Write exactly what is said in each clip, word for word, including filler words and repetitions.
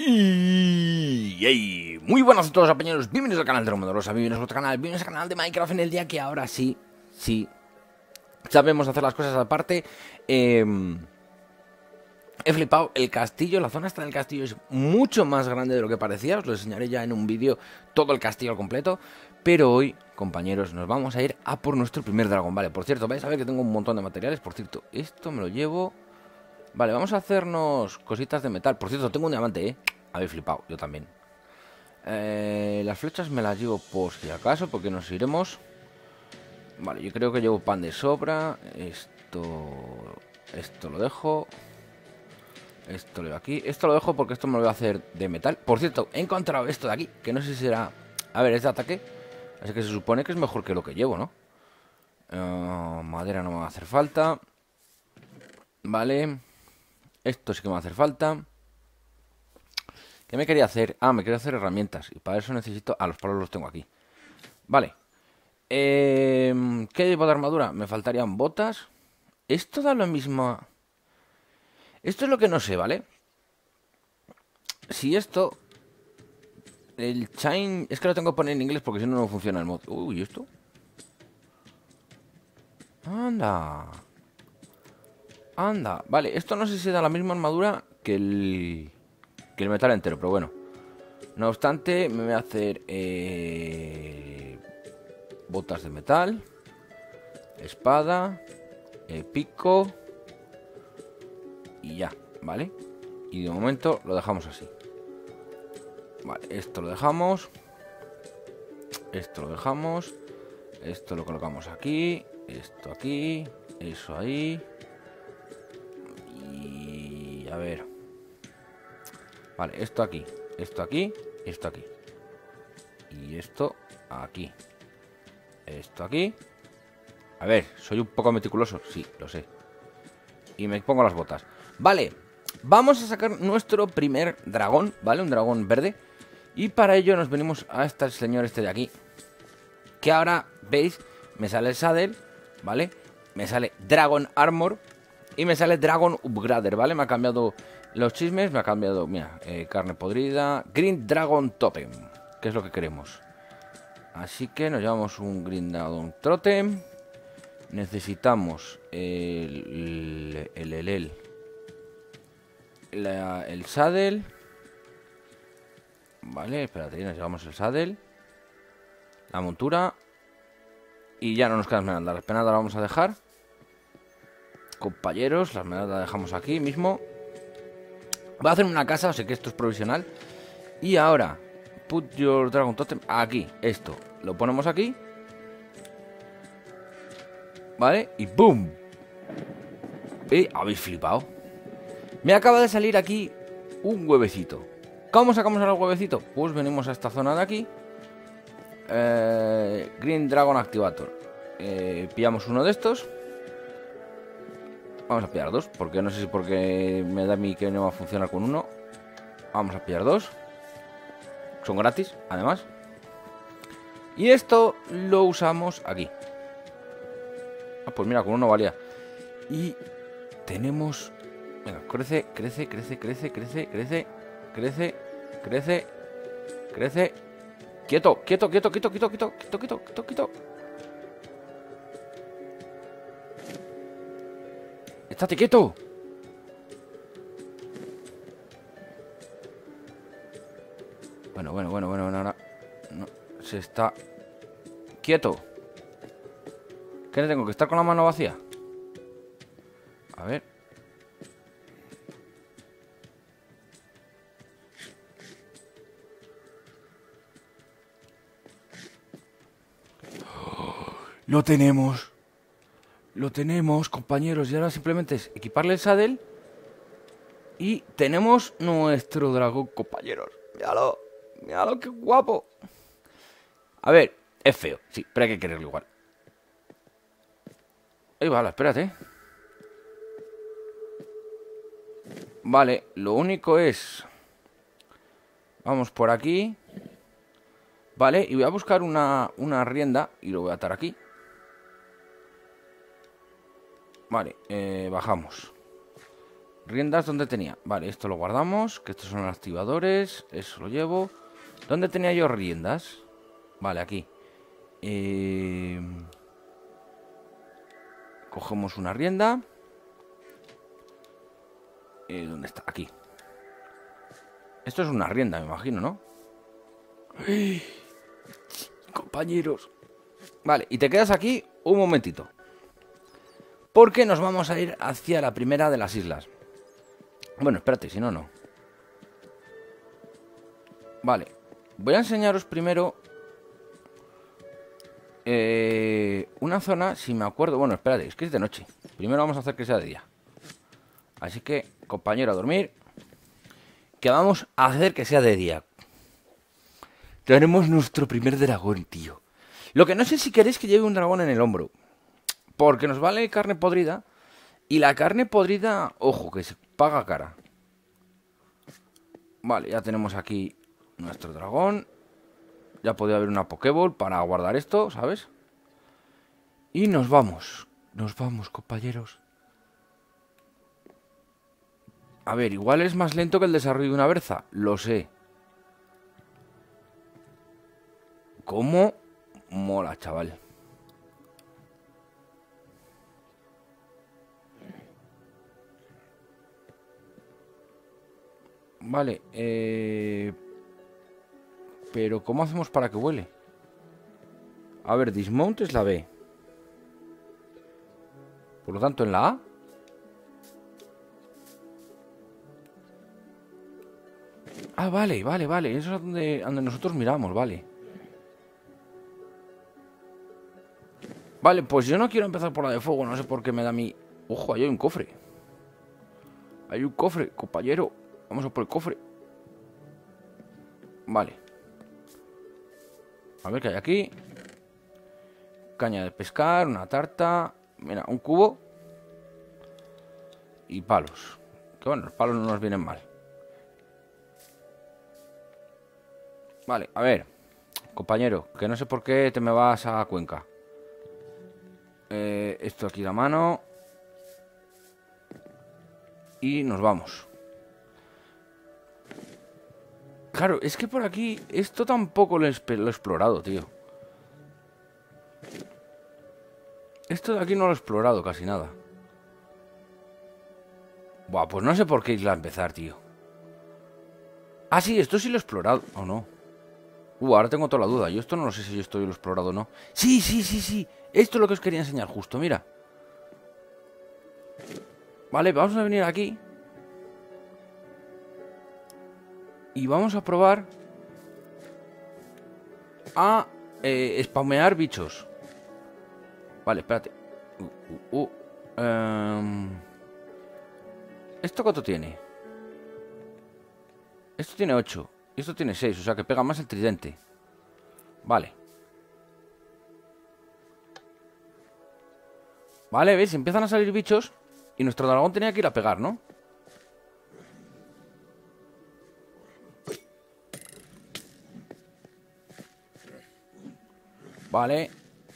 Y hey, muy buenas a todos, compañeros. Bienvenidos al canal de Romodorosa, bienvenidos a nuestro canal, bienvenidos al canal de Minecraft en el día que ahora sí, sí, sabemos hacer las cosas aparte. Eh, he flipado, el castillo, la zona esta del castillo es mucho más grande de lo que parecía. Os lo enseñaré ya en un vídeo todo el castillo al completo. Pero hoy, compañeros, nos vamos a ir a por nuestro primer dragón. Vale, por cierto, vais a ver que tengo un montón de materiales. Por cierto, esto me lo llevo... Vale, vamos a hacernos cositas de metal. Por cierto, tengo un diamante, ¿eh? Habéis flipado, yo también. Eh, las flechas me las llevo por si acaso, porque nos iremos. Vale, yo creo que llevo pan de sobra. Esto... Esto lo dejo. Esto lo dejo aquí. Esto lo dejo porque esto me lo voy a hacer de metal. Por cierto, he encontrado esto de aquí, que no sé si será... A ver, es de ataque. Así que se supone que es mejor que lo que llevo, ¿no? Uh, madera no me va a hacer falta. Vale. Esto sí que me va a hacer falta. ¿Qué me quería hacer? Ah, me quería hacer herramientas. Y para eso necesito... Ah, los palos los tengo aquí. Vale. Eh, ¿Qué llevo de armadura? Me faltarían botas. Esto da lo mismo... Esto es lo que no sé, ¿vale? Si esto... El chain... Es que lo tengo que poner en inglés porque si no, no funciona el mod. Uy, ¿y esto? Anda... Anda, vale, esto no sé si da la misma armadura que el, que el metal entero, pero bueno. No obstante, me voy a hacer eh, botas de metal, espada, eh, pico y ya, ¿vale? Y de momento lo dejamos así. Vale, esto lo dejamos. Esto lo dejamos. Esto lo colocamos aquí. Esto aquí. Eso ahí. A ver. Vale, esto aquí. Esto aquí. Esto aquí. Y esto aquí. Esto aquí. A ver, soy un poco meticuloso. Sí, lo sé. Y me pongo las botas. Vale. Vamos a sacar nuestro primer dragón. ¿Vale? Un dragón verde. Y para ello nos venimos a este señor este de aquí. Que ahora, ¿veis? Me sale el saddle. ¿Vale? Me sale Dragon Armor. Y me sale Dragon Upgrader, ¿vale? Me ha cambiado los chismes, me ha cambiado, mira, eh, carne podrida. Green Dragon Totem, que es lo que queremos. Así que nos llevamos un Green Dragon Totem. Necesitamos el... El... El... El... la, el saddle. Vale, espérate, nos llevamos el saddle. La montura. Y ya no nos quedan esmeraldas. La esmeralda la vamos a dejar. Compañeros, la esmeralda la dejamos aquí mismo. Voy a hacer una casa, sé que esto es provisional. Y ahora, put your dragon totem aquí, esto, lo ponemos aquí. Vale, y boom. ¿Eh? Habéis flipado. Me acaba de salir aquí un huevecito. ¿Cómo sacamos el huevecito? Pues venimos a esta zona de aquí. eh, Green Dragon Activator. eh, Pillamos uno de estos. Vamos a pillar dos, porque no sé si porque me da a mí que no va a funcionar con uno. Vamos a pillar dos. Son gratis, además. Y esto lo usamos aquí. Ah, pues mira, con uno valía. Y tenemos... Venga, crece, crece, crece, crece, crece, crece, crece, crece, crece. Quieto, quieto, quieto, quieto, quieto, quieto, quieto, quieto, quieto, quieto. ¡Estate quieto! Bueno, bueno, bueno, bueno, bueno, ahora no, se está... ¡Quieto! ¿Qué le tengo? ¿Que estar con la mano vacía? A ver. ¡Oh! ¡Lo tenemos! Lo tenemos, compañeros. Y ahora simplemente es equiparle el saddle. Y tenemos nuestro dragón, compañeros. Míralo. Míralo, qué guapo. A ver, es feo, sí, pero hay que quererlo igual. Ahí va, espérate. Vale, lo único es... Vamos por aquí. Vale, y voy a buscar una, una rienda. Y lo voy a atar aquí. Vale, eh, bajamos. Riendas, ¿dónde tenía? Vale, esto lo guardamos. Que estos son los activadores. Eso lo llevo. ¿Dónde tenía yo riendas? Vale, aquí. Eh... Cogemos una rienda. Eh, ¿Dónde está? Aquí. Esto es una rienda, me imagino, ¿no? ¡Ay! Compañeros. Vale, y te quedas aquí un momentito. Porque nos vamos a ir hacia la primera de las islas. Bueno, espérate, si no, no. Vale. Voy a enseñaros primero eh, una zona, si me acuerdo. Bueno, espérate, es que es de noche. Primero vamos a hacer que sea de día. Así que, compañero, a dormir. Que vamos a hacer que sea de día. Tenemos nuestro primer dragón, tío. Lo que no sé si queréis que lleve un dragón en el hombro. Porque nos vale carne podrida. Y la carne podrida, ojo, que se paga cara. Vale, ya tenemos aquí nuestro dragón. Ya podría haber una Pokéball para guardar esto, ¿sabes? Y nos vamos. Nos vamos, compañeros. A ver, igual es más lento que el desarrollo de una berza. Lo sé. ¿Cómo? Mola, chaval. Vale, eh... pero ¿cómo hacemos para que vuele? A ver, dismount es la B. Por lo tanto, en la A. Ah, vale, vale, vale. Eso es donde, donde nosotros miramos, vale. Vale, pues yo no quiero empezar por la de fuego. No sé por qué me da mi... Ojo, ahí hay un cofre. Hay un cofre, compañero. Vamos a por el cofre. Vale. A ver qué hay aquí. Caña de pescar, una tarta. Mira, un cubo. Y palos. Que bueno, los palos no nos vienen mal. Vale, a ver. Compañero, que no sé por qué te me vas a Cuenca. Eh, esto aquí la mano. Y nos vamos. Claro, es que por aquí esto tampoco lo he, lo he explorado, tío. Esto de aquí no lo he explorado casi nada. Buah, pues no sé por qué isla empezar, tío. Ah, sí, esto sí lo he explorado. ¿O no? Uh, ahora tengo toda la duda. Yo esto no lo sé si yo estoy lo he explorado o no. Sí, sí, sí, sí. Esto es lo que os quería enseñar justo, mira. Vale, vamos a venir aquí. Y vamos a probar a eh, spamear bichos. Vale, espérate. Uh, uh, uh. Um... ¿Esto cuánto tiene? Esto tiene ocho. Y esto tiene seis, o sea que pega más el tridente. Vale. Vale, ¿ves? Empiezan a salir bichos. Y nuestro dragón tenía que ir a pegar, ¿no? Vale.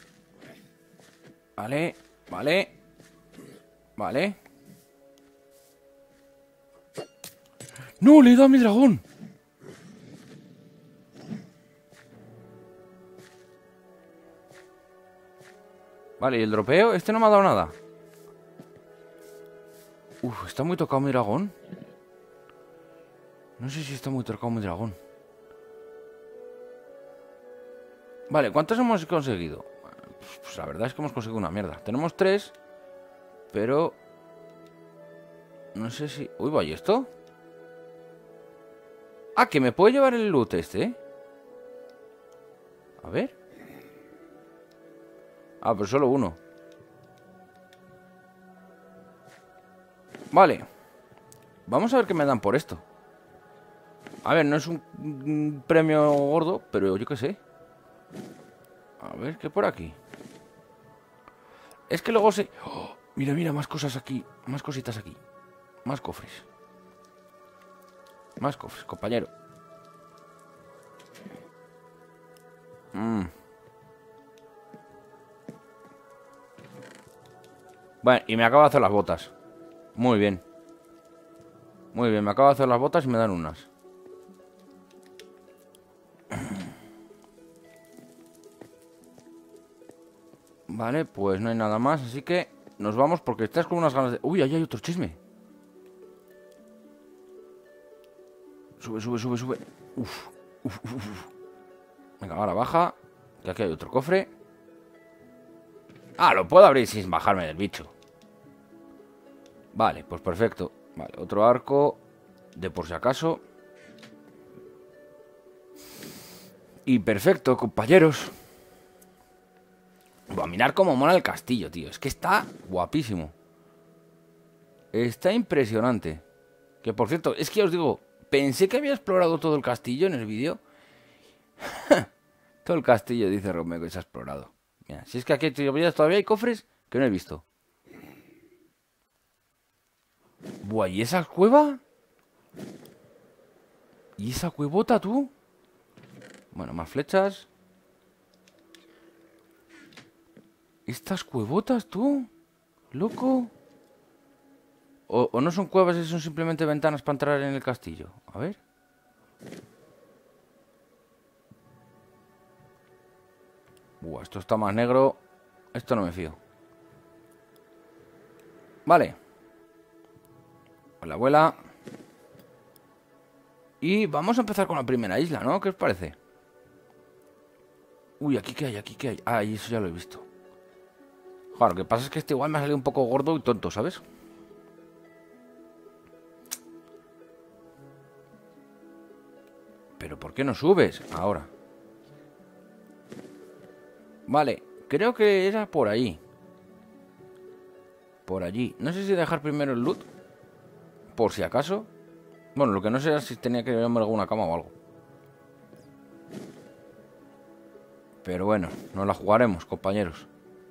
Vale, vale. Vale. ¡No! ¡Le he dado a mi dragón! Vale, ¿y el dropeo? Este no me ha dado nada. Uf, está muy tocado mi dragón. No sé si está muy tocado mi dragón. Vale, ¿cuántos hemos conseguido? Pues la verdad es que hemos conseguido una mierda. Tenemos tres. Pero... no sé si... Uy, ¿va y esto? Ah, que me puede llevar el loot este, ¿eh? A ver. Ah, pero solo uno. Vale. Vamos a ver qué me dan por esto. A ver, no es un, un premio gordo, pero yo qué sé. A ver, ¿qué por aquí? Es que luego se... ¡Oh! Mira, mira, más cosas aquí. Más cositas aquí. Más cofres. Más cofres, compañero. Mm. Bueno, y me acabo de hacer las botas. Muy bien. Muy bien, me acabo de hacer las botas y me dan unas. Vale, pues no hay nada más, así que nos vamos porque estás con unas ganas de... Uy, ahí hay otro chisme. Sube, sube, sube, sube. Uf, uf, uf, uf. Venga, ahora baja. Que aquí hay otro cofre. Ah, lo puedo abrir sin bajarme del bicho. Vale, pues perfecto. Vale, otro arco. De por si acaso. Y perfecto, compañeros. Voy a mirar cómo mola el castillo, tío. Es que está guapísimo. Está impresionante. Que por cierto, es que os digo, pensé que había explorado todo el castillo en el vídeo. Todo el castillo, dice Romeo, que se ha explorado. Mira, si es que aquí todavía hay cofres que no he visto. Buah, ¿y esa cueva? ¿Y esa cuevota, tú? Bueno, más flechas. ¿Estas cuevotas, tú? ¿Loco? O, o no son cuevas y son simplemente ventanas para entrar en el castillo. A ver. Buah, esto está más negro. Esto no me fío. Vale. Hola, abuela. Y vamos a empezar con la primera isla, ¿no? ¿Qué os parece? Uy, ¿aquí qué hay? ¿Aquí qué hay? Ah, y eso ya lo he visto. Claro, lo que pasa es que este igual me ha salido un poco gordo y tonto, ¿sabes? ¿Pero por qué no subes? Ahora. Vale, creo que era por ahí. Por allí. No sé si dejar primero el loot. Por si acaso. Bueno, lo que no sé es si tenía que llevarme alguna cama o algo. Pero bueno, nos la jugaremos, compañeros.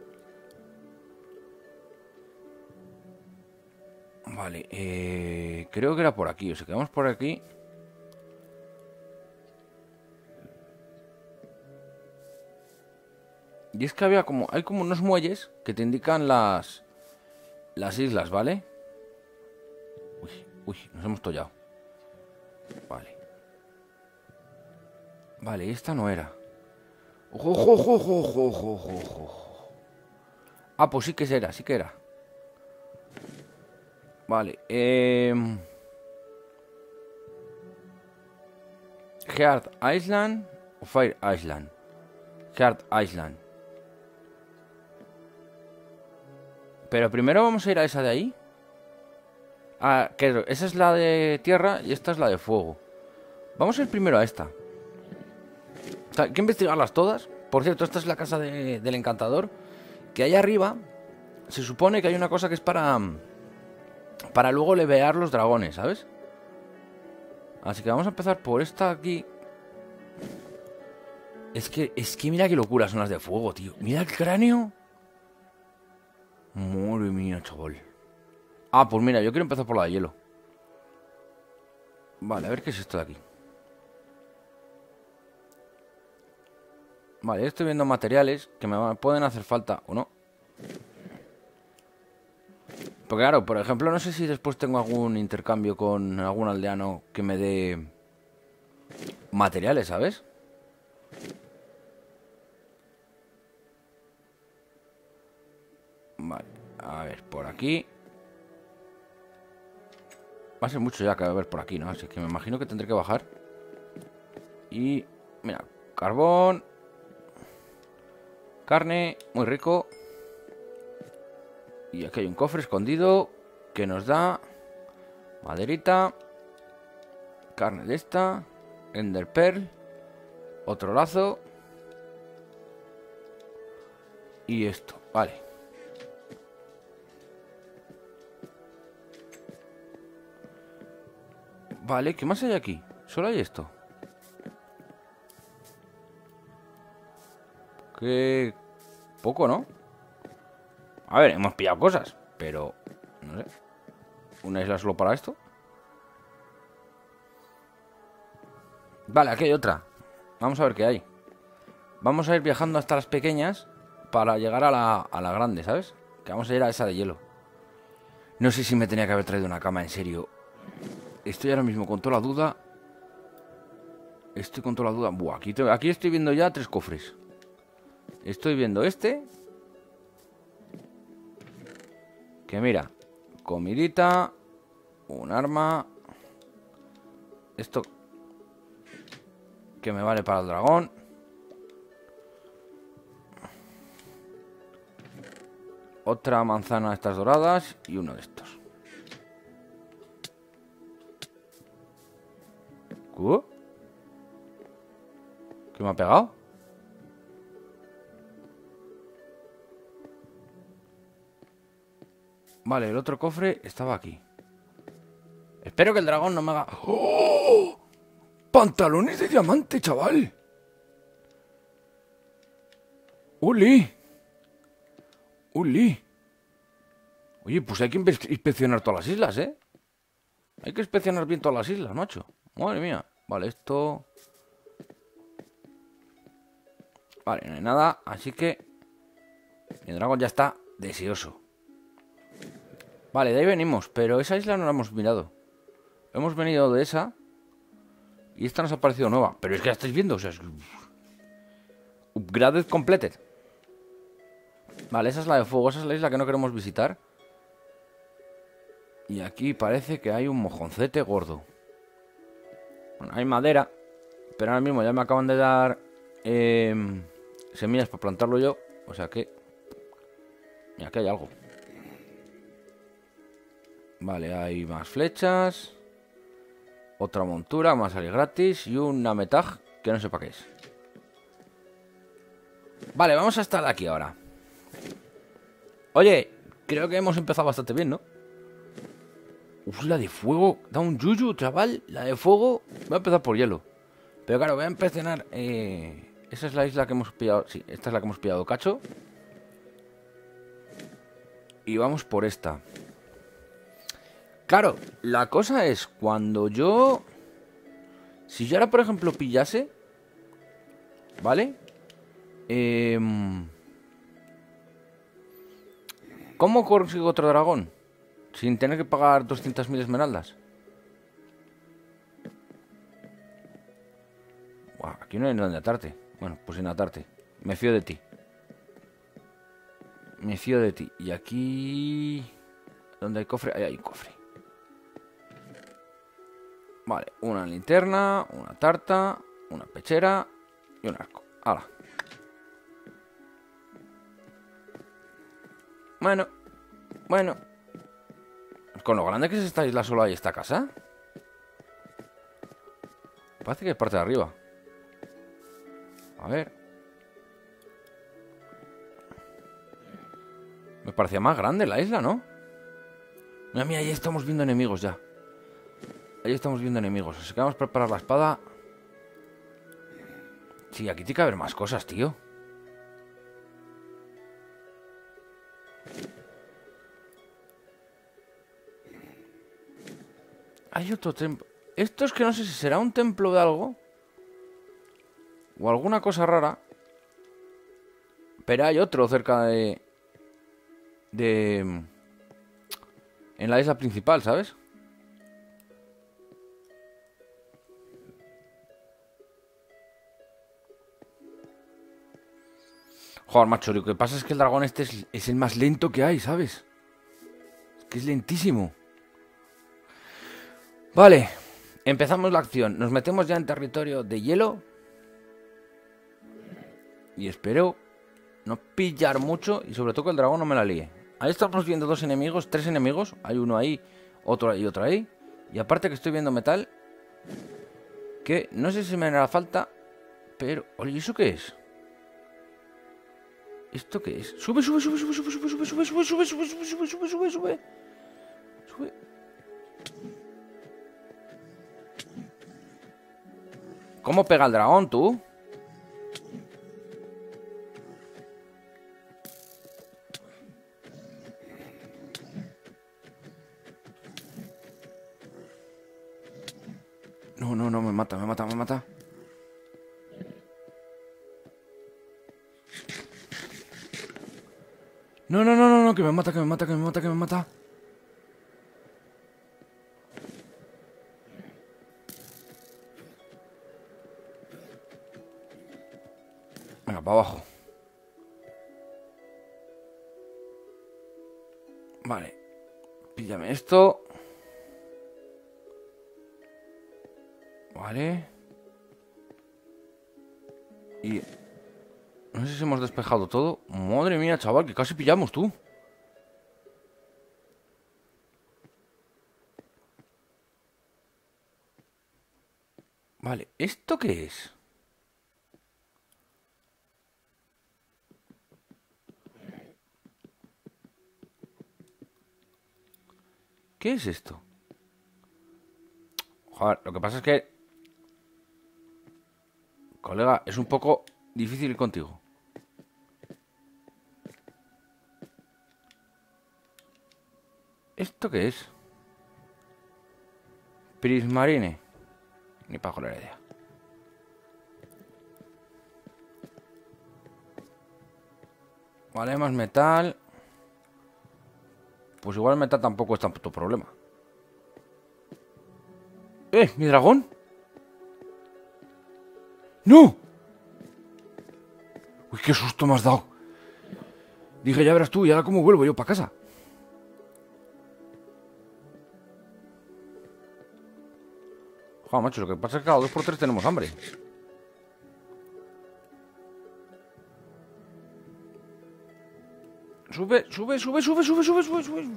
Vale, eh, creo que era por aquí. O sea, quedamos por aquí. Y es que había como... Hay como unos muelles que te indican las... Las islas, ¿vale? Uy, uy, nos hemos tollado. Vale. Vale, esta no era. ¡Ojo, ojo, ojo, ojo, ojo, ojo, ojo! Ah, pues sí que era, sí que era. Vale, eh... Heart Island o Fire Island. Heart Island. Pero primero vamos a ir a esa de ahí. Ah, que esa es la de tierra y esta es la de fuego. Vamos a ir primero a esta. O sea, hay que investigarlas todas. Por cierto, esta es la casa de, del encantador. Que allá arriba se supone que hay una cosa que es para... Para luego levear los dragones, ¿sabes? Así que vamos a empezar por esta aquí. Es que, es que mira qué locuras son las de fuego, tío. Mira el cráneo. Madre mía, chaval. Ah, pues mira, yo quiero empezar por la de hielo. Vale, a ver qué es esto de aquí. Vale, estoy viendo materiales que me pueden hacer falta o no. Porque claro, por ejemplo, no sé si después tengo algún intercambio con algún aldeano que me dé materiales, ¿sabes? Vale, a ver, por aquí. Va a ser mucho ya que va a haber por aquí, ¿no? Así que me imagino que tendré que bajar. Y, mira, carbón. Carne, muy rico. Y aquí hay un cofre escondido que nos da maderita, carne de esta, ender pearl, otro lazo y esto, vale. Vale, ¿qué más hay aquí? Solo hay esto. Qué poco, ¿no? A ver, hemos pillado cosas, pero... No sé. ¿Una isla solo para esto? Vale, aquí hay otra. Vamos a ver qué hay. Vamos a ir viajando hasta las pequeñas para llegar a la, a la grande, ¿sabes? Que vamos a ir a esa de hielo. No sé si me tenía que haber traído una cama, en serio. Estoy ahora mismo con toda la duda. Estoy con toda la duda. Buah, aquí, te- aquí estoy viendo ya tres cofres. Estoy viendo este. Que mira, comidita, un arma. Esto que me vale para el dragón. Otra manzana de estas doradas y uno de estos. ¿Qué? ¿Qué me ha pegado? Vale, el otro cofre estaba aquí. Espero que el dragón no me haga... ¡Oh! ¡Pantalones de diamante, chaval! ¡Uli! ¡Uli! Oye, pues hay que inve- inspeccionar todas las islas, ¿eh? Hay que inspeccionar bien todas las islas, macho. Madre mía. Vale, esto... Vale, no hay nada, así que... El dragón ya está deseoso. Vale, de ahí venimos, pero esa isla no la hemos mirado. Hemos venido de esa. Y esta nos ha parecido nueva. Pero es que la estáis viendo, o sea, es... Upgraded completed. Vale, esa es la de fuego, esa es la isla que no queremos visitar. Y aquí parece que hay un mojoncete gordo. Bueno, hay madera. Pero ahora mismo ya me acaban de dar eh, semillas para plantarlo yo. O sea que... Y aquí hay algo. Vale, hay más flechas. Otra montura, más salir gratis. Y una metaj que no sé para qué es. Vale, vamos a estar aquí ahora. Oye, creo que hemos empezado bastante bien, ¿no? Uf, la de fuego. Da un yuyu, chaval. La de fuego. Voy a empezar por hielo. Pero claro, voy a empezar... Eh... Esa es la isla que hemos pillado. Sí, esta es la que hemos pillado, cacho. Y vamos por esta. Claro, la cosa es cuando yo... Si yo ahora, por ejemplo, pillase... ¿Vale? Eh... ¿Cómo consigo otro dragón? Sin tener que pagar doscientas mil esmeraldas. Buah, aquí no hay donde atarte. Bueno, pues sin atarte. Me fío de ti. Me fío de ti. Y aquí... ¿Dónde hay cofre? Ahí hay un cofre. Vale, una linterna, una tarta, una pechera y un arco. ¡Hala! Bueno, bueno. Con lo grande que es esta isla, solo hay esta casa. Parece que es parte de arriba. A ver. Me parecía más grande la isla, ¿no? Mira, mira, ahí estamos viendo enemigos ya. Ahí estamos viendo enemigos. Así que vamos a preparar la espada. Sí, aquí tiene que haber más cosas, tío. Hay otro templo. Esto es que no sé si será un templo de algo. O alguna cosa rara. Pero hay otro cerca de... De... En la isla principal, ¿sabes? Joder, macho, lo que pasa es que el dragón este es, es el más lento que hay, ¿sabes? Es que es lentísimo. Vale, empezamos la acción. Nos metemos ya en territorio de hielo. Y espero no pillar mucho. Y sobre todo que el dragón no me la líe. Ahí estamos viendo dos enemigos, tres enemigos. Hay uno ahí, otro ahí y otro ahí. Y aparte que estoy viendo metal. Que no sé si me hará falta. Pero, oye, ¿y eso qué es? ¿Esto qué es? Sube, sube, sube, sube, sube, sube, sube, sube, sube, sube, sube, sube, sube, sube, sube, sube. Sube. ¿Cómo pega el dragón, tú? No, no, no, me mata, me mata, me mata. No, no, no, no, no, que me mata, que me mata, que me mata, que me mata. Venga, para abajo. Vale. Píllame esto. Vale. Y... no sé si hemos despejado todo. Madre mía, chaval, que casi pillamos, tú. Vale, ¿esto qué es? ¿Qué es esto? Joder, lo que pasa es que... colega, es un poco difícil ir contigo. ¿Esto qué es? Prismarine. Ni para joder la idea. Vale, más metal. Pues igual el metal tampoco es tanto problema. ¡Eh! ¡Mi dragón! ¡No! Uy, qué susto me has dado. Dije, ya verás tú, y ahora cómo vuelvo yo para casa. Joder, macho, lo que pasa es que cada dos por tres tenemos hambre. Sube, sube, sube, sube, sube, sube, sube, sube.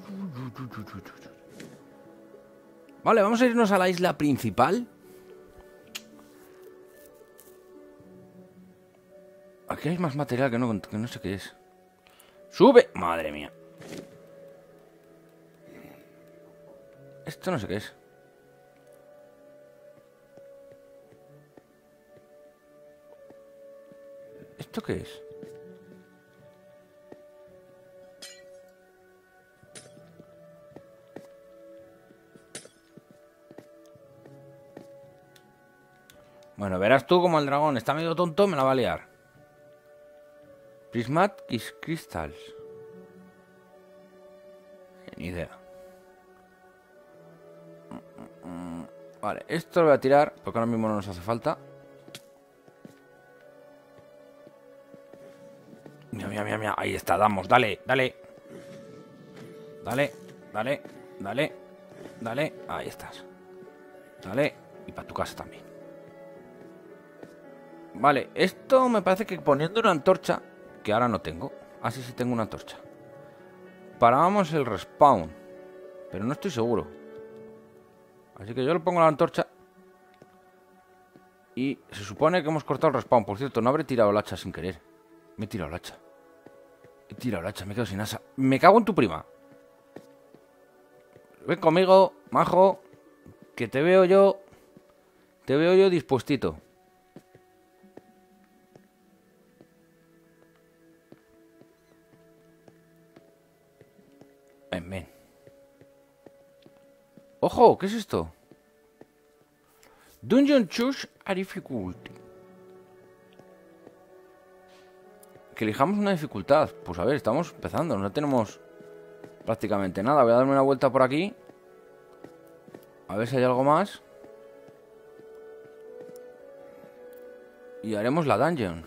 Vale, vamos a irnos a la isla principal. Aquí hay más material que no, que no sé qué es. ¡Sube! Madre mía. Esto no sé qué es. ¿Esto qué es? Bueno, verás tú como el dragón está medio tonto, me la va a liar. Prismatic Crystals. Ni idea. Vale, esto lo voy a tirar porque ahora mismo no nos hace falta. Mira, mira, mira, mira. Ahí está, damos, dale, dale. Dale, dale, dale, dale. Ahí estás. Dale, y para tu casa también. Vale, esto me parece que poniendo una antorcha, que ahora no tengo. Ah, sí, sí tengo una antorcha. Parábamos el respawn, pero no estoy seguro. Así que yo le pongo la antorcha. Y se supone que hemos cortado el respawn. Por cierto, no habré tirado el hacha sin querer. Me he tirado el hacha. He tirado el hacha, me quedo sin asa. Me cago en tu prima. Ven conmigo, majo. Que te veo yo. Te veo yo dispuestito. Ven, ven. ¡Ojo! ¿Qué es esto? Dungeon Choose a Difficulty. Que elijamos una dificultad. Pues a ver, estamos empezando. No tenemos prácticamente nada. Voy a darme una vuelta por aquí. A ver si hay algo más. Y haremos la dungeon.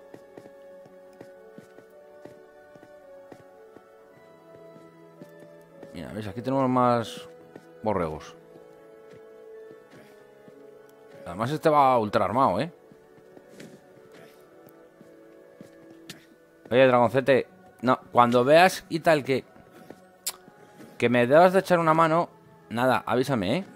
Mira, veis, aquí tenemos más borregos. Además este va ultra armado, ¿eh? Oye, dragoncete. No, cuando veas y tal que... que me debas de echar una mano... Nada, avísame, ¿eh?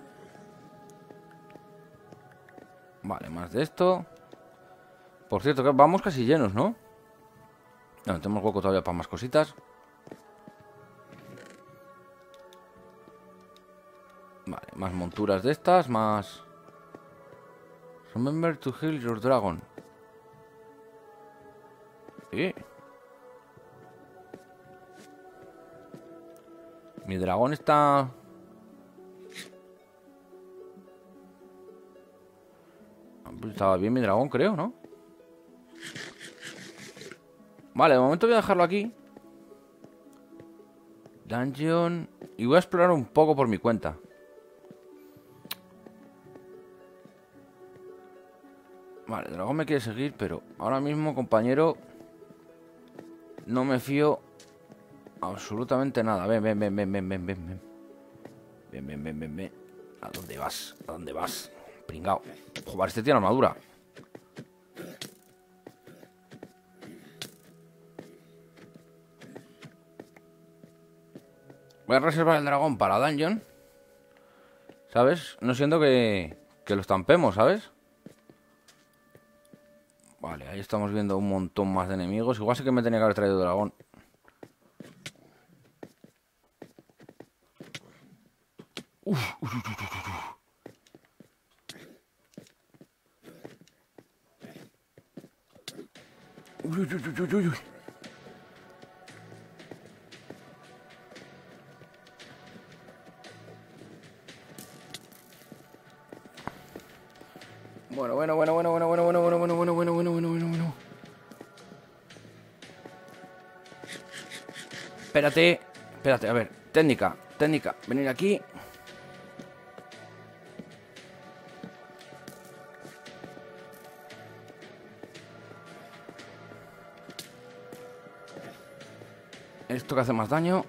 Vale, más de esto. Por cierto, que vamos casi llenos, ¿no? No, tenemos hueco todavía para más cositas. Vale, más monturas de estas, más... Remember to heal your dragon. ¿Sí? Mi dragón está... Estaba bien mi dragón, creo, ¿no? Vale, de momento voy a dejarlo aquí. Dungeon... Y voy a explorar un poco por mi cuenta. Vale, el dragón me quiere seguir, pero ahora mismo, compañero, no me fío absolutamente nada. Ven, ven, ven, ven, ven, ven, ven, ven. Ven, ven, ven, ven, ven. ¿A dónde vas? ¿A dónde vas? Pringao. Joder, este tiene armadura. Voy a reservar el dragón para dungeon. ¿Sabes? No siento que, que lo estampemos, ¿sabes? Vale, ahí estamos viendo un montón más de enemigos. Igual sí que me tenía que haber traído dragón. Uf, uf, uf, uf, uf. Uy, uy, uy, uy, uy, uy. Bueno, bueno, bueno, bueno, bueno, bueno, bueno, bueno, bueno, bueno, bueno, bueno, bueno, bueno, bueno. Espérate, espérate, a ver, técnica, técnica, venir aquí. Esto que hace más daño.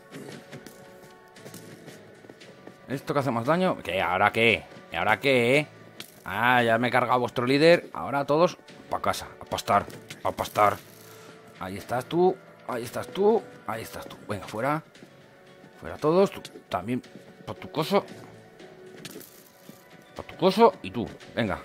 Esto que hace más daño. ¿Qué? ¿Ahora qué? ¿Y ahora qué? Ah, ya me he cargado a vuestro líder. Ahora todos para casa. A pastar. A pastar. Ahí estás tú. Ahí estás tú. Ahí estás tú. Venga, fuera. Fuera todos. Tú también. Para tu coso. Para tu coso. Y tú. Venga.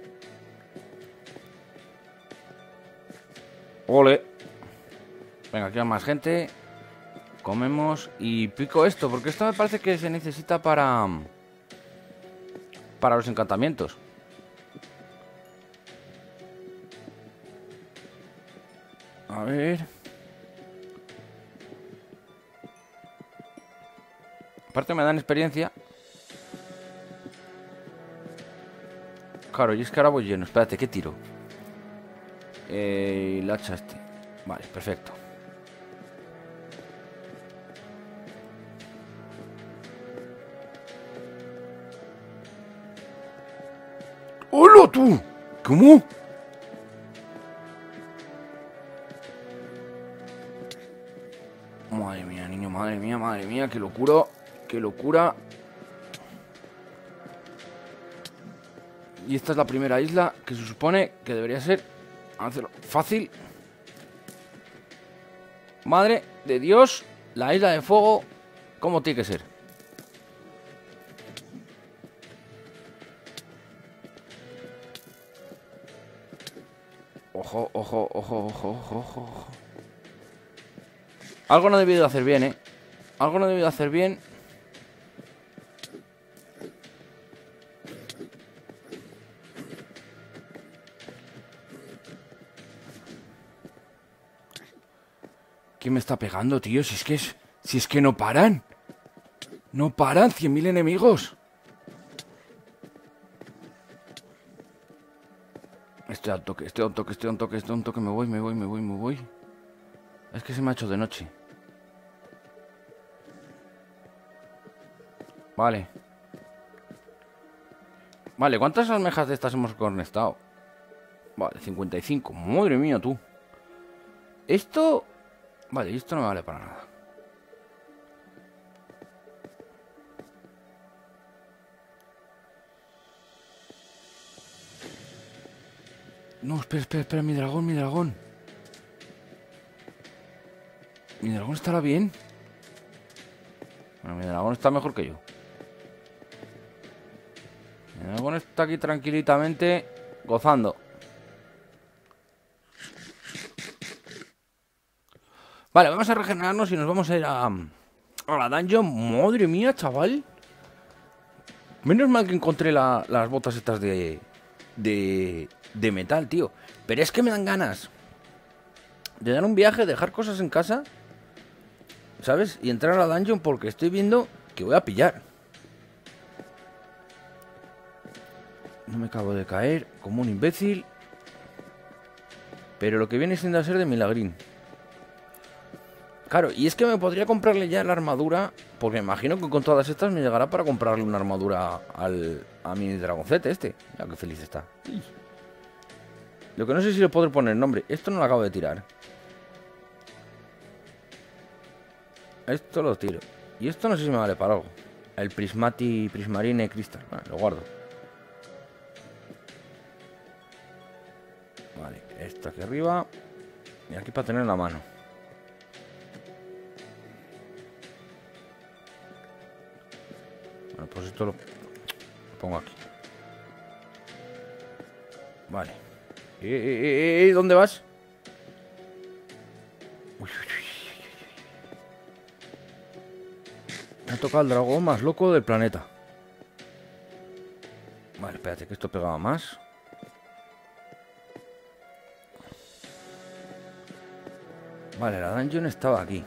Ole. Venga, aquí hay más gente. Comemos y pico esto, porque esto me parece que se necesita para para los encantamientos. A ver. Aparte me dan experiencia. Claro, y es que ahora voy lleno. Espérate, ¿qué tiro? Eh, el hacha este. Vale, perfecto. ¡Hola tú! ¿Cómo? Madre mía, niño, madre mía, madre mía, qué locura, qué locura. Y esta es la primera isla que se supone que debería ser hacerlo fácil. Madre de Dios, la isla de fuego, ¿cómo tiene que ser? Ojo, ojo, ojo, ojo, ojo, ojo. Algo no he debido hacer bien, ¿eh? Algo no he debido hacer bien. ¿Quién me está pegando, tío? Si es que es... Si es que no paran. No paran, cien mil enemigos. Estoy a un toque, estoy a un toque, estoy a un toque, estoy a un toque. Me voy, me voy, me voy, me voy. Es que se me ha hecho de noche. Vale. Vale, ¿cuántas almejas de estas hemos conectado? Vale, cincuenta y cinco. Madre mía, tú. Esto... Vale, esto no me vale para nada. No, espera, espera, espera, mi dragón, mi dragón. Mi dragón estará bien. Bueno, mi dragón está mejor que yo. Mi dragón está aquí tranquilitamente gozando. Vale, vamos a regenerarnos y nos vamos a ir a, a la dungeon. Madre mía, chaval. Menos mal que encontré la, las botas estas de, de, de metal, tío. Pero es que me dan ganas de dar un viaje, dejar cosas en casa, ¿sabes? Y entrar a la dungeon porque estoy viendo que voy a pillar. No me acabo de caer como un imbécil. Pero lo que viene siendo a ser de milagrín. Claro, y es que me podría comprarle ya la armadura, porque me imagino que con todas estas me llegará para comprarle una armadura al, a mi dragoncete este. Ya que feliz está. Lo que no sé si le podré poner nombre. Esto no lo acabo de tirar. Esto lo tiro. Y esto no sé si me vale para algo. El Prismati, Prismarine Crystal. Vale, lo guardo. Vale, esto aquí arriba. Y aquí para tener en la mano. Bueno, pues esto lo, lo pongo aquí. Vale. ¿Eh, eh, eh, ¿Dónde vas? Uy, uy, uy. Me ha tocado el dragón más loco del planeta. Vale, espérate, que esto pegaba más. Vale, la dungeon estaba aquí.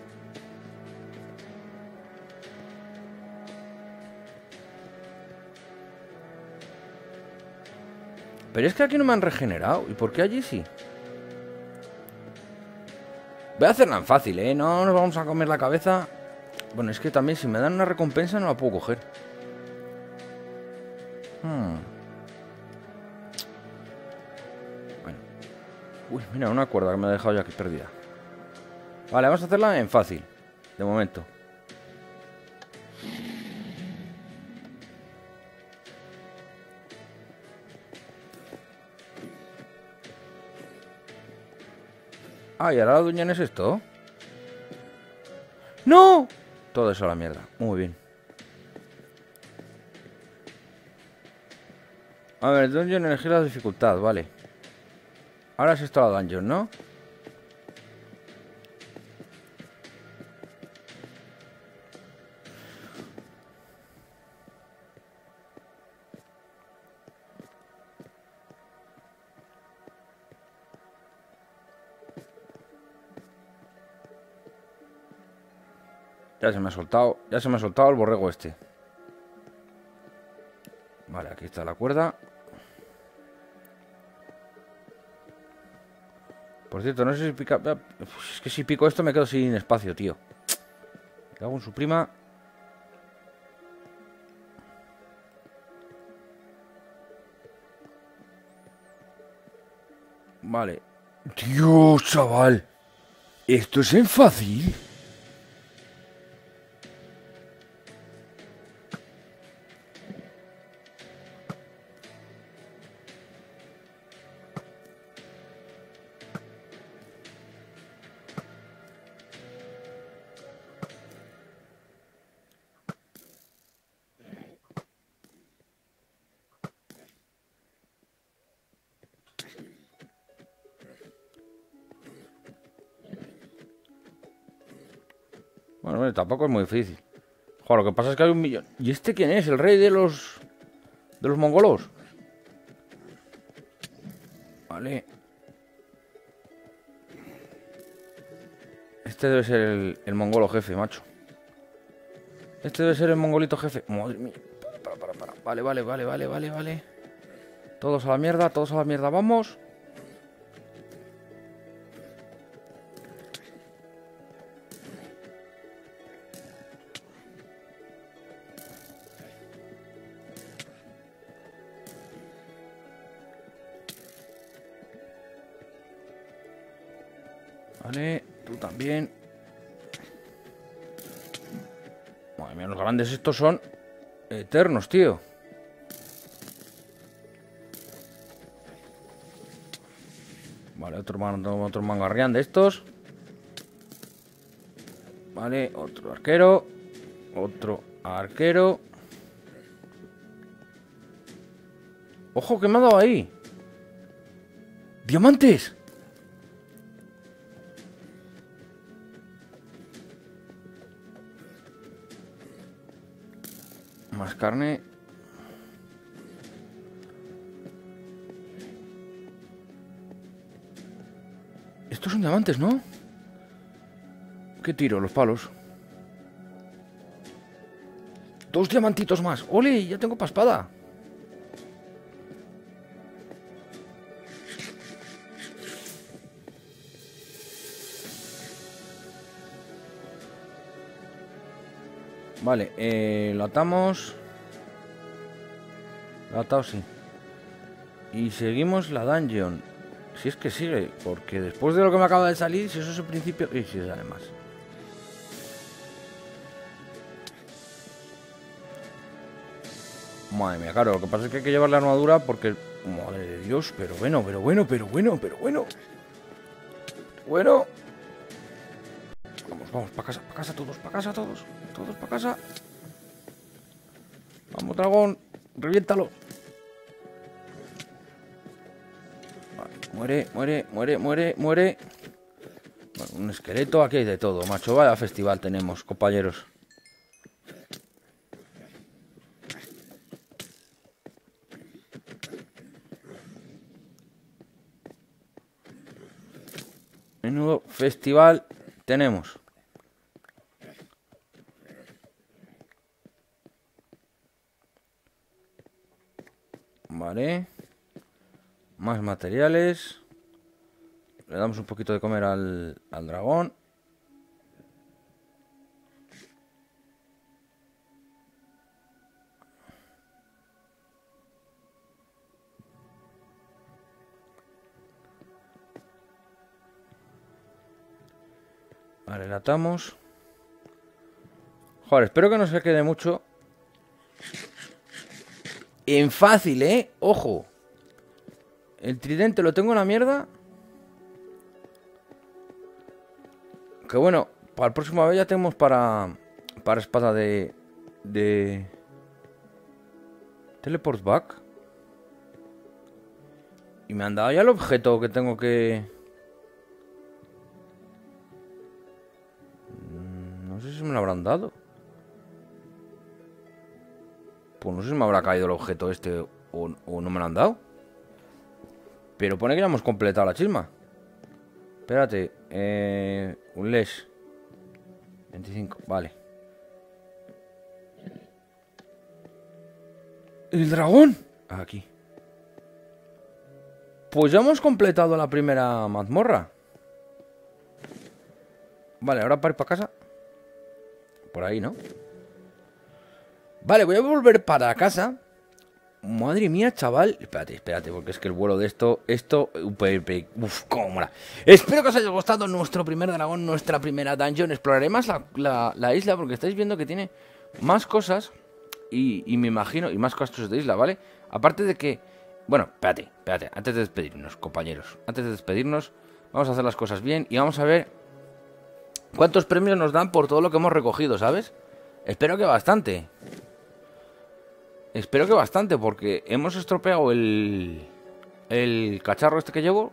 Pero es que aquí no me han regenerado. ¿Y por qué allí sí? Voy a hacerla en fácil, ¿eh? No nos vamos a comer la cabeza. Bueno, es que también si me dan una recompensa no la puedo coger. Hmm. Bueno. Uy, mira, una cuerda que me ha dejado ya aquí perdida. Vale, vamos a hacerla en fácil. De momento. Ah, ¿y ahora la dungeon es esto? ¡No! Todo eso a la mierda. Muy bien. A ver, dungeon, elegir la dificultad, vale. Ahora es esto la dungeon, ¿no? Ya se me ha soltado, ya se me ha soltado el borrego este. Vale, aquí está la cuerda. Por cierto, no sé si pica... Es que si pico esto me quedo sin espacio, tío. Me cago en su prima. Vale. Dios, chaval. ¿Esto es en fácil? Bueno, bueno, tampoco es muy difícil. Joder, lo que pasa es que hay un millón. ¿Y este quién es? ¿El rey de los... de los mongolos? Vale. Este debe ser el, el mongolo jefe, macho. Este debe ser el mongolito jefe. Madre mía. Para, para, para. Vale, vale, vale, vale, vale, vale. Todos a la mierda, todos a la mierda, vamos. Vale, tú también. Madre mía, los grandes estos son eternos, tío. Vale, otro, man, otro mangarrián de estos. Vale, otro arquero. Otro arquero. ¡Ojo, que me ha dado ahí! ¡Diamantes! Más carne. Estos son diamantes, ¿no? ¿Qué tiro? Los palos. Dos diamantitos más. ¡Ole! Ya tengo pa' espada. Vale, eh, lo atamos. Lo atado, sí. Y seguimos la dungeon. Si es que sigue, porque después de lo que me acaba de salir, si eso es el principio... Y si sale más. Madre mía, claro, lo que pasa es que hay que llevar la armadura porque... Madre de Dios, pero bueno, pero bueno, pero bueno, pero bueno. Bueno. Vamos, vamos, para casa, para casa todos, para casa todos. Todos para casa. Vamos, dragón, reviéntalo. Vale, muere, muere, muere, muere, muere. Bueno, un esqueleto, aquí hay de todo, macho. Vaya festival tenemos, compañeros. Menudo festival tenemos. Vale. Más materiales. Le damos un poquito de comer al, al dragón. Vale, le atamos. Joder, espero que no se quede mucho. En fácil, ¿eh? Ojo. El tridente lo tengo en la mierda. Que bueno, para la próxima vez ya tenemos para... Para espada de... De... Teleport back. Y me han dado ya el objeto que tengo que... No sé si me lo habrán dado. Pues no sé si me habrá caído el objeto este o, o no me lo han dado. Pero pone que ya hemos completado la chisma. Espérate. Eh, un les. veinticinco, vale. ¿El dragón? Aquí. Pues ya hemos completado la primera mazmorra. Vale, ahora para ir para casa. Por ahí, ¿no? Vale, voy a volver para casa. Madre mía, chaval. Espérate, espérate, porque es que el vuelo de esto... Esto... Uf, cómo mola. Espero que os haya gustado nuestro primer dragón, nuestra primera dungeon. Exploraré más la, la, la isla, porque estáis viendo que tiene más cosas. Y, y me imagino... Y más cosas de isla, ¿vale? Aparte de que... Bueno, espérate, espérate. Antes de despedirnos, compañeros. Antes de despedirnos, vamos a hacer las cosas bien. Y vamos a ver... ¿Cuántos premios nos dan por todo lo que hemos recogido, ¿sabes? Espero que bastante. Espero que bastante, porque hemos estropeado el... El cacharro este que llevo.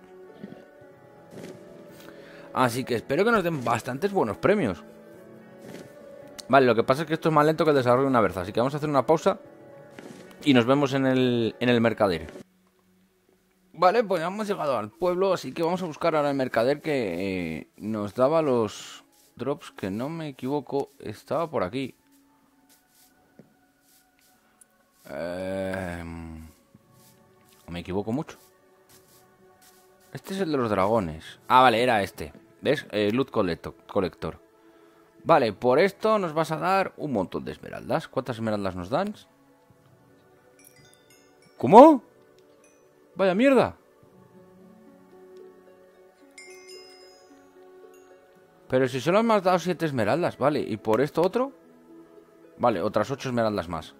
Así que espero que nos den bastantes buenos premios. Vale, lo que pasa es que esto es más lento que el desarrollo de una berza. Así que vamos a hacer una pausa. Y nos vemos en el, en el mercader. Vale, pues ya hemos llegado al pueblo. Así que vamos a buscar ahora el mercader que eh, nos daba los drops. Que no me equivoco, estaba por aquí. Eh, me equivoco mucho. Este es el de los dragones. Ah, vale, era este. ¿Ves? Eh, loot collector. Vale, por esto nos vas a dar un montón de esmeraldas. ¿Cuántas esmeraldas nos dan? ¿Cómo? Vaya mierda. Pero si solo me has dado siete esmeraldas. Vale, ¿y por esto otro? Vale, otras ocho esmeraldas más.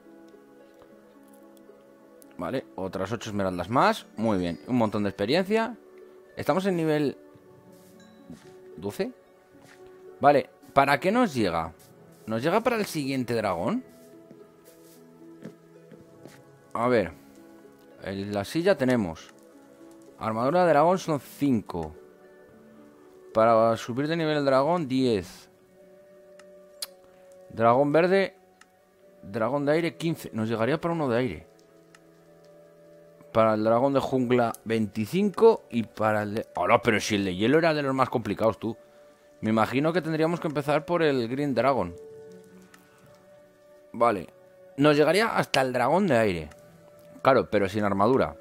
Vale, otras ocho esmeraldas más. Muy bien, un montón de experiencia. Estamos en nivel doce. Vale, ¿para qué nos llega? ¿Nos llega para el siguiente dragón? A ver. En la silla tenemos armadura de dragón son cinco. Para subir de nivel el dragón, diez. Dragón verde. Dragón de aire, quince. Nos llegaría para uno de aire. Para el dragón de jungla, veinticinco. Y para el de... ¡Hola! Pero si el de hielo era de los más complicados, tú. Me imagino que tendríamos que empezar por el Green Dragon. Vale. Nos llegaría hasta el dragón de aire. Claro, pero sin armadura.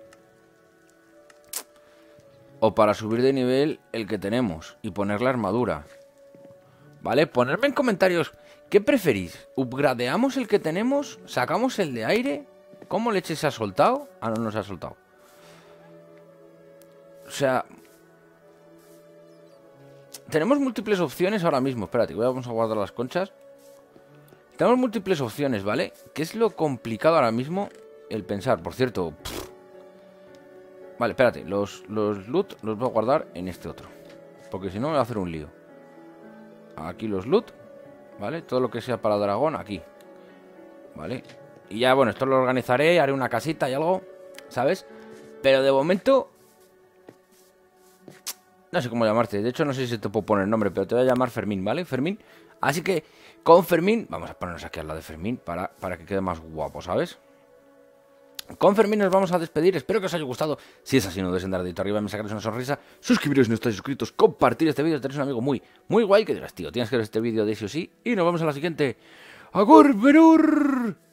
O para subir de nivel el que tenemos y poner la armadura. Vale, ponerme en comentarios ¿qué preferís? ¿Upgradeamos el que tenemos? ¿Sacamos el de aire? ¿Cómo leche se ha soltado? Ah, no, no se ha soltado. sea... Tenemos múltiples opciones ahora mismo. Espérate, vamos a guardar las conchas. Tenemos múltiples opciones, ¿vale? ¿Qué es lo complicado ahora mismo? El pensar, por cierto. Pff. Vale, espérate. Los, los loot los voy a guardar en este otro. Porque si no me va a hacer un lío. Aquí los loot. ¿Vale? Todo lo que sea para dragón, aquí. ¿Vale? Y ya, bueno, esto lo organizaré. Haré una casita y algo, ¿sabes? Pero de momento... No sé cómo llamarte, de hecho no sé si te puedo poner nombre, pero te voy a llamar Fermín, ¿vale? Fermín, así que con Fermín, vamos a ponernos aquí al lado de Fermín para, para que quede más guapo, ¿sabes? Con Fermín nos vamos a despedir, espero que os haya gustado. Si es así, no dudéis en dar dedito arriba, me sacaréis una sonrisa, suscribiros si no estáis suscritos, compartir este vídeo, tenéis un amigo muy, muy guay que dirás, tío, tienes que ver este vídeo de sí o sí, y nos vemos en la siguiente. ¡Agur, Berur!